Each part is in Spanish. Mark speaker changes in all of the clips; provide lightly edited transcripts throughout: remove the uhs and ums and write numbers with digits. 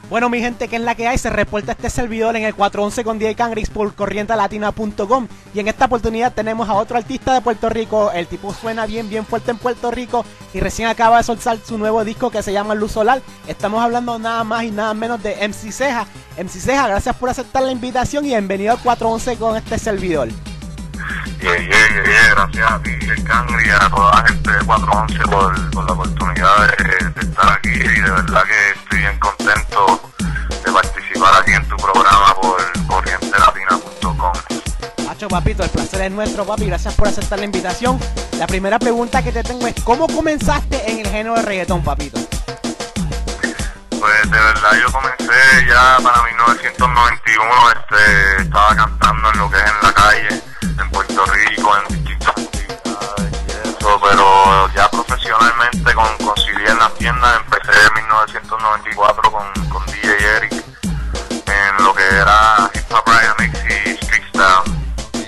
Speaker 1: Bueno, mi gente, ¿qué es la que hay? Se reporta este servidor en el 411 con DJ Cangris por corrientelatina.com. Y en esta oportunidad tenemos a otro artista de Puerto Rico. El tipo suena bien fuerte en Puerto Rico y recién acaba de soltar su nuevo disco que se llama Luz Solar. Estamos hablando nada más y nada menos de MC Ceja. MC Ceja, gracias por aceptar la invitación y bienvenido al 411 con este servidor.
Speaker 2: Gracias a ti, DJ Cangris, y a toda la gente de 411 por la oportunidad de estar aquí, y de verdad que estoy bien contento de participar aquí en tu programa por corrientelatina.com.
Speaker 1: Macho, papito, el placer es nuestro, papi. Gracias por aceptar la invitación. La primera pregunta que te tengo es, ¿cómo comenzaste en el género de reggaetón, papito?
Speaker 2: Pues de verdad yo comencé ya para 1991, estaba cantando en lo que es en la calle, en Puerto Rico, en distintas actividades y eso, pero ya profesionalmente con CD en las tiendas empecé en 1994 con DJ Eric, en lo que era Hip Hop Mix y Street Style.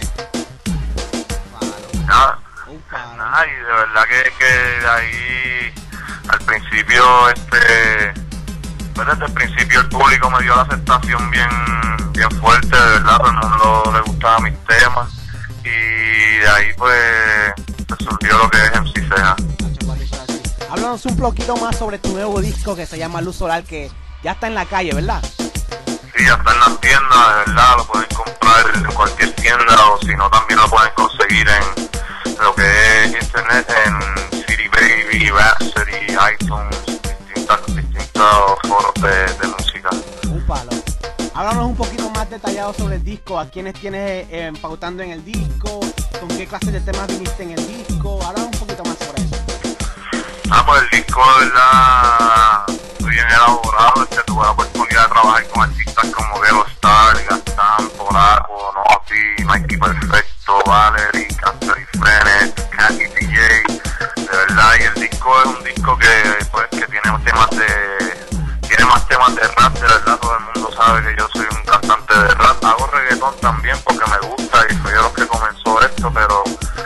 Speaker 2: Nada, y de verdad que de ahí al principio pues desde el principio el público me dio la aceptación bien fuerte, de verdad, todo el mundo le gustaba mis temas y de ahí pues surgió lo que es MC Ceja.
Speaker 1: Háblanos un poquito más sobre tu nuevo disco que se llama Luz Solar, que ya está en la calle, ¿verdad?
Speaker 2: Sí, ya está en las tiendas, de verdad, lo pueden comprar en cualquier tienda o si no también lo pueden conseguir en lo que es internet, en CD Baby, Rhapsody, iTunes, distintos foros de música.
Speaker 1: Un palo. Háblanos un poquito más detallado sobre el disco, a quiénes tienes pautando en el disco, con qué clase de temas viniste en el disco. Háblanos un poquito más sobre eso.
Speaker 2: Pues el disco de verdad muy bien elaborado, tuve la oportunidad de trabajar con artistas como Gelo Star, Gastán, Polaco, Noti, Mikey Perfecto, Valerie, Cancer y Frenes, Cathy DJ, de verdad, y el disco es un disco que tiene más temas de rap, de verdad, todo el mundo sabe que yo soy un cantante de rap, hago reggaetón también porque me gusta y fui de los que comenzó esto, pero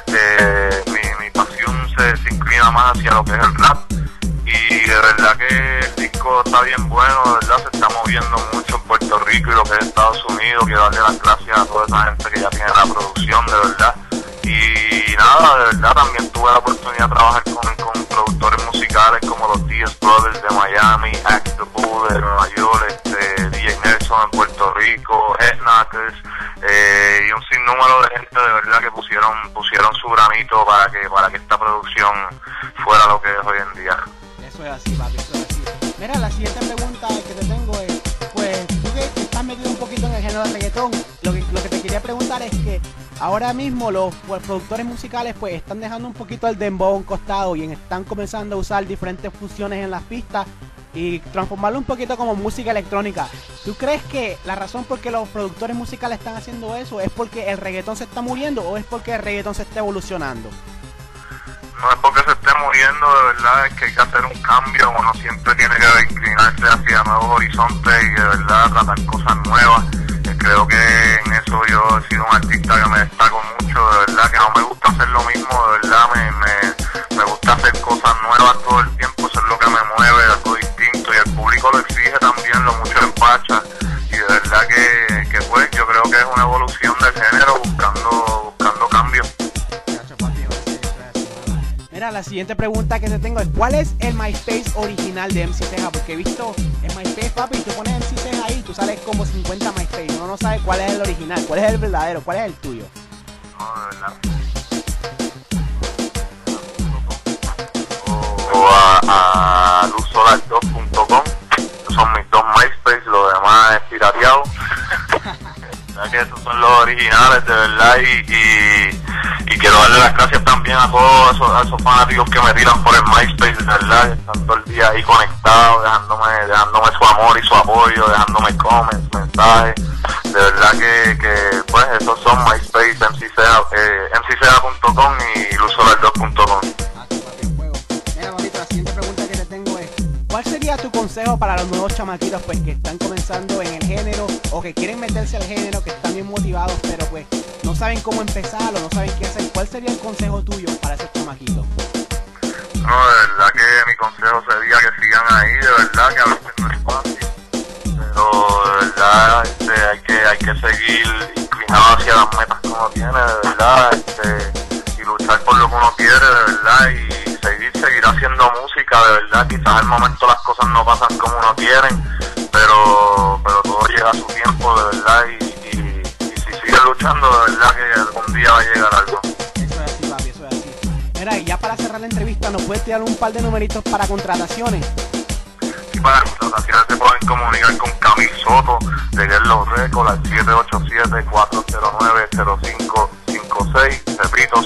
Speaker 2: mi pasión se inclina más hacia lo que es el rap, y de verdad que el disco está bien bueno, de verdad se está moviendo mucho en Puerto Rico y lo que es Estados Unidos, quiero darle las gracias a toda esa gente que ya tiene la producción, de verdad, y nada, de verdad también tuve la oportunidad de trabajar con productores musicales como los Diaz Brothers de Miami, Act the Bull de Nueva York, DJ Nelson en Puerto Rico, Headknackers, y un sinnúmero de gente de verdad que pusieron su granito para que esta producción fuera lo que es hoy en día.
Speaker 1: Eso es así, papi, eso es así. Mira, la siguiente pregunta que te tengo es, pues, tú que estás metido un poquito en el género de reggaetón, lo que te quería preguntar es que ahora mismo los productores musicales pues están dejando un poquito el dembow a un costado y están comenzando a usar diferentes fusiones en las pistas y transformarlo un poquito como música electrónica. ¿Tú crees que la razón por qué los productores musicales están haciendo eso es porque el reggaetón se está muriendo o es porque el reggaetón se está evolucionando?
Speaker 2: No es porque se esté muriendo, de verdad es que hay que hacer un cambio, uno siempre tiene que inclinarse hacia nuevos horizontes y de verdad tratar cosas nuevas. Creo que en eso yo he sido un artista que me destaco mucho, de verdad que no me gusta hacer lo mismo, de verdad me gusta hacer cosas nuevas todo el tiempo, eso es lo que me mueve, algo distinto y el público lo exige también, lo mucho empacha y de verdad que pues yo creo que es una evolución del género buscando cambios.
Speaker 1: Mira, la siguiente pregunta que te tengo es, ¿cuál es el MySpace original de MC Ceja? Porque he visto en MySpace, papi, tú pones MC Ceja ahí, tú sales como 50 MySpace, uno no sabe cuál es el original, cuál es el verdadero, cuál es el tuyo.
Speaker 2: No, de verdad. O a luzsolar2.com, son mis dos MySpace, lo demás es pirateado. Que esos son los originales, de verdad, y quiero darle las gracias también a todos esos fanáticos que me tiran por el MySpace, de verdad, que están todo el día ahí conectados, dejándome su amor y su apoyo, dejándome comments, mensajes, de verdad que pues esos son MySpace, mcceja.com y luzsolar2.com.
Speaker 1: Mira, papito, la siguiente pregunta que te tengo es, ¿cuál sería tu consejo para los nuevos chamaquitos pues que están comenzando en el género o que quieren meterse al género, que están bien motivados pero pues no saben cómo empezar o no saben qué hacer? ¿Cuál sería el consejo tuyo para esos chamaquitos?
Speaker 2: No, de verdad que mi consejo sería que sigan ahí, de verdad que a veces no es fácil. que seguir inclinado hacia las metas que uno tiene, de verdad, y luchar por lo que uno quiere, de verdad, y seguir haciendo música, de verdad. Quizás al momento las cosas no pasan como uno quiere, pero todo llega a su tiempo, de verdad, y si sigue luchando, de verdad que algún día va a llegar algo.
Speaker 1: Eso es así, papi, eso es así. Mira, y ya para cerrar la entrevista, ¿nos puedes tirar un par de numeritos para contrataciones?
Speaker 2: Y para contrataciones se pueden comunicar con Camil Soto de Guerlos Records al 787-409-0556. Repito,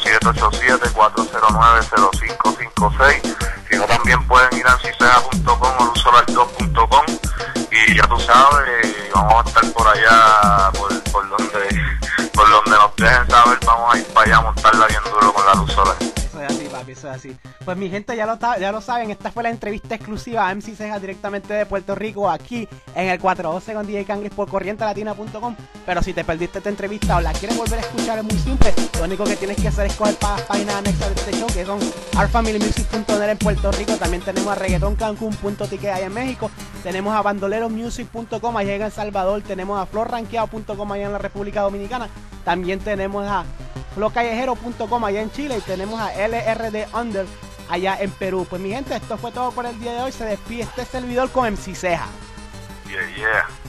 Speaker 2: 787-409-0556. Si no, también pueden ir a mciseja.com o lusolar2.com. Y ya tú sabes, vamos a estar por allá, por donde nos dejen saber, vamos a ir para allá a montarla bien duro con la luz solar.
Speaker 1: Eso es así, papi, eso es así. Pues mi gente ya lo saben, esta fue la entrevista exclusiva a MC Ceja directamente de Puerto Rico, aquí en el 412 con DJ Cangris por corrientelatina.com. Pero si te perdiste esta entrevista o la quieres volver a escuchar, es muy simple. Lo único que tienes que hacer es coger para las páginas anexas de este show, que son ourfamilymusic.net en Puerto Rico. También tenemos a reggaetoncancun.tk allá en México. Tenemos a bandoleromusic.com allá en El Salvador. Tenemos a florranqueado.com allá en la República Dominicana. También tenemos a flocallejero.com allá en Chile. Y tenemos a LRD Under allá en Perú. Pues mi gente, esto fue todo por el día de hoy. Se despide este servidor con MC Ceja.
Speaker 2: Yeah.